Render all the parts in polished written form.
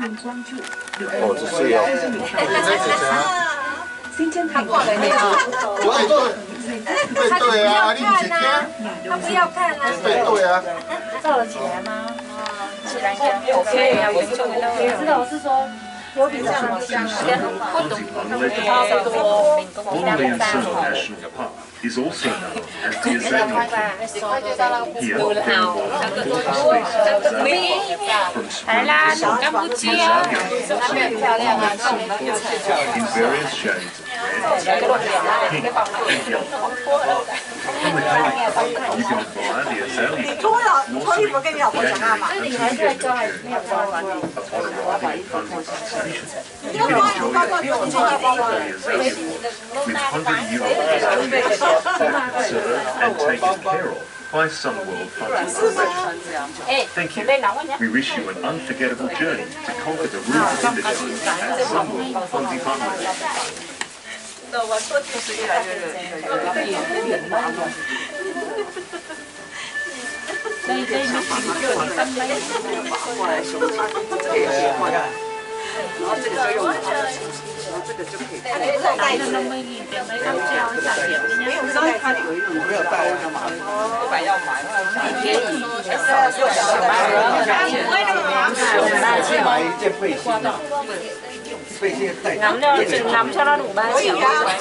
哦，这是哦。 他挂了那个。 对对啊，你不是听？ 他不要看啊。 对对啊。 照了起来吗？起来可以啊，我知道，我是说。 有比较像这样啊，不懂，差不多。 Mongolian Solo National Park is also known as the Azalea Kingdom. Here, there are more than 40 species of azalea, from spring to summer. The azalea is also in various shades of red, pink, and yellow. From the Calicut, you can admire the azalea blossoming in January until February. Upon arriving at Fundy Station, you can enjoy a beautiful Australia azalea with 100-year-old azaleas served and taken care of by Sunworld Fundy Professionals. Thank you. We wish you an unforgettable journey to conquer the rules and the shows at Sunworld Fundy Professionals. 就是越来越热，过来收起，这个也可以换，然后这个就用，然后这个就可以。没有带的，没有带，它有一种没有带的嘛，老板要買，便宜， 去买一件背心啊。 nắm cho nó đủ 3 triệu.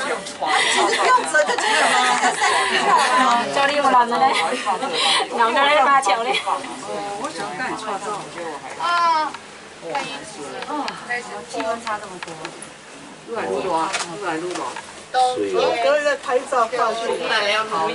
Cho đi một lần rồi đấy. Nắm cho lên 3 triệu đi. 我想跟你创造。 气温差这么多。 愈来愈热，愈来愈热。 我哥在拍照挂去。 好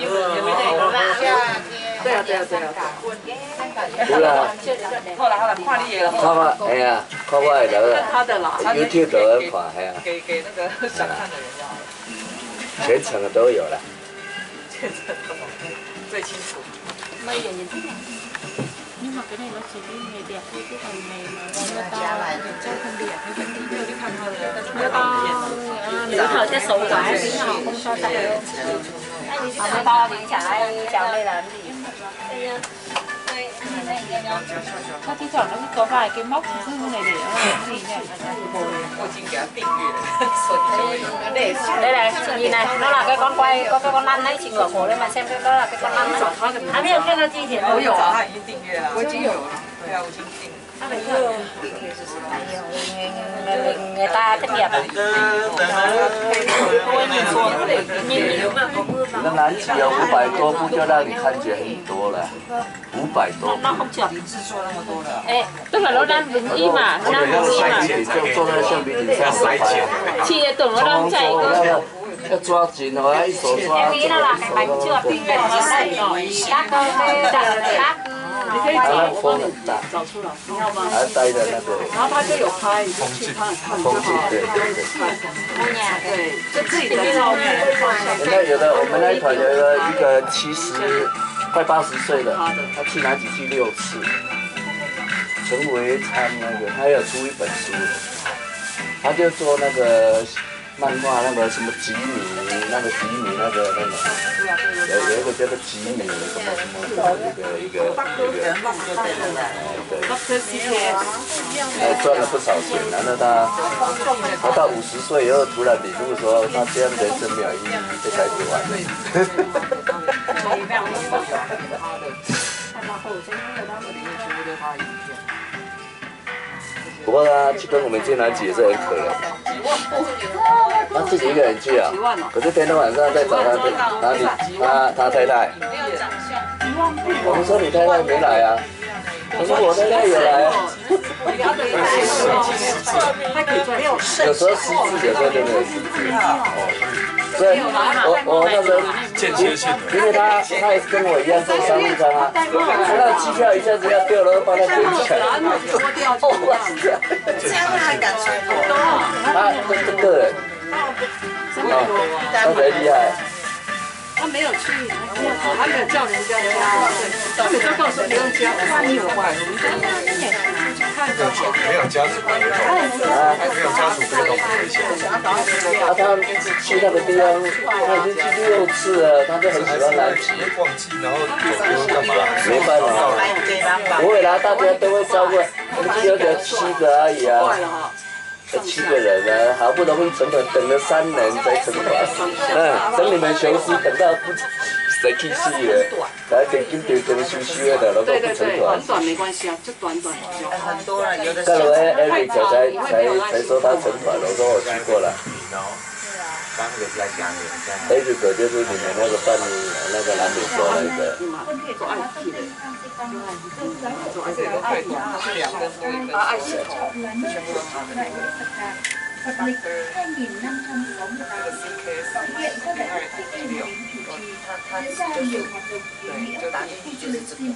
对啊。 有啦。 好啦，看你的。 看我，哎呀，看我的那个。 他的啦。 YouTube 都有看，哎呀。 给那个想看的人要。 全程的都有了。 全程的最清楚。 Mây ở nhìn thích. Nhưng mà cái này nó chỉ đi nghề đẹp thôi chứ còn nghề mà mưa to chơi không đẹp thì vẫn đi đưa cái khăn hơn. Mưa to nếu thời tiết xấu quá thì họ không cho chạy đâu. Mưa to thì chả ai trèo lên làm gì. Nó thi thoảng nó có vài cái móc dư này để nó làm gì nhỉ? Đây này, chị nhìn này, nó là cái con quay, có cái con lăn đấy, chị ngửa cổ lên mà xem cái đó là cái con lăn này. À, biết không, nó chi tiền. 我有啊，他已经订阅了，我已经有了，对啊，我已经订了。 người ta thất nghiệp à? 那南极有500多步，就让你看觉很多了，500多。 Nó không trượt. 制作那么多的。 Ê, tức là nó đang đứng im mà, nó đang đứng im mà. 就坐在橡皮艇上塞钱。 Chị tưởng nó đang chạy cơ. 要抓紧哦，要一手抓。 Em nghĩ nó là cái bánh trượt, cái ở đây, các các 它那风很大，还带着那个。 然后他就有拍，你就去看看就好。 对。 对，就自己的照片。 人家有的，我们那一团有一个70快80岁的，他去南极去6次，陈维昌那个，他有出一本书，他就做那个漫画那个什么吉米，那个有一个叫做吉米什么一个，赚了不少钱，然后他到50岁以后突然领悟说，他这样人生没有意义，被改变完了。不过去跟我们去南极也是很可怜，他自己一个人去啊，可是天天晚上在找他太太。我们说你太太没来啊，我说我太太有来啊。有时候失智，有时候就没有失智。所以我那时候因为他也是跟我一样做商务舱啊，他那机票一下子要掉了，帮他捡起来。 这样他还敢出国？ 他这个人，他贼厉害。 他没有去，他没有叫人家加，他每次告诉不用加，他你有坏，我们就看没有家属，没有家属可以懂危险。 他去那个地方，他已经去6次了，他就很喜欢来。 忘记，然后走丢干嘛？ 没办法，不会啦，大家都会照顾。我们只有7个而已啊。7个人啊，好不容易成团等了3年才成团，等你们雄狮等到不谁去死了，才点紧点点休息的，然后不成团。 短没关系啊，就短就好。 很多人有的。 到了Eric才说他成团了，我说我去过了。 刚那个是在下面。 Eric 就是你们那个办那个南美洲那个。 做爱系的。做爱系的可以，它是2根多1根。爱系统全部都他的。他就是对，就打进去就是这个。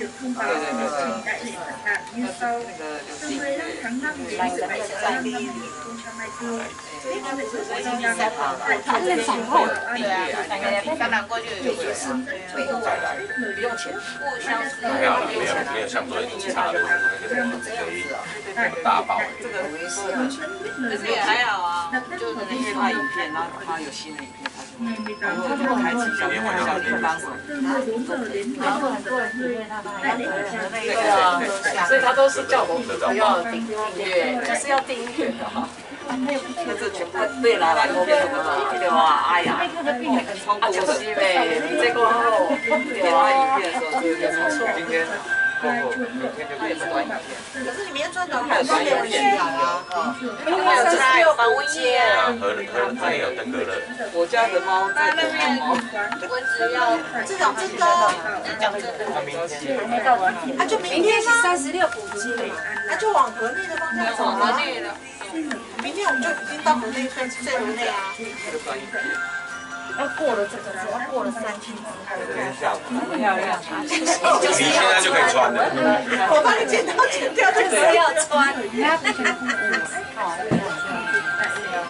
刚拿过去就不用钱， 没有像昨天警察的那个什么大包， 这个可是也还好啊，就是因为他影片，然后他有新的影片，他就开启小朋友小课当手。 然后很多人订阅他， 对啊，所以他都是叫我不要订阅，就是要订阅啊。那这全部对拿来后面的嘛，对吧？哎呀，啊就是呗，这个后对啊，影片的时候就也不错。今天明天就可以短影片。 可是你明天穿短裤都没有人讲啊。 还有防蚊液啊。 河内有登革热。 我家的猫在那边， 我只要这种真的，讲真的。 他明天。 还没到完结。 啊，就明天吗 36补给嘛。 那就往河内的方向走啊。 内的。 明天我们就已经到河内村在河内啊。 要过了这个，要过了3天之后。 漂亮。 你现在就可以穿了。 我帮你剪刀剪掉，这个要穿。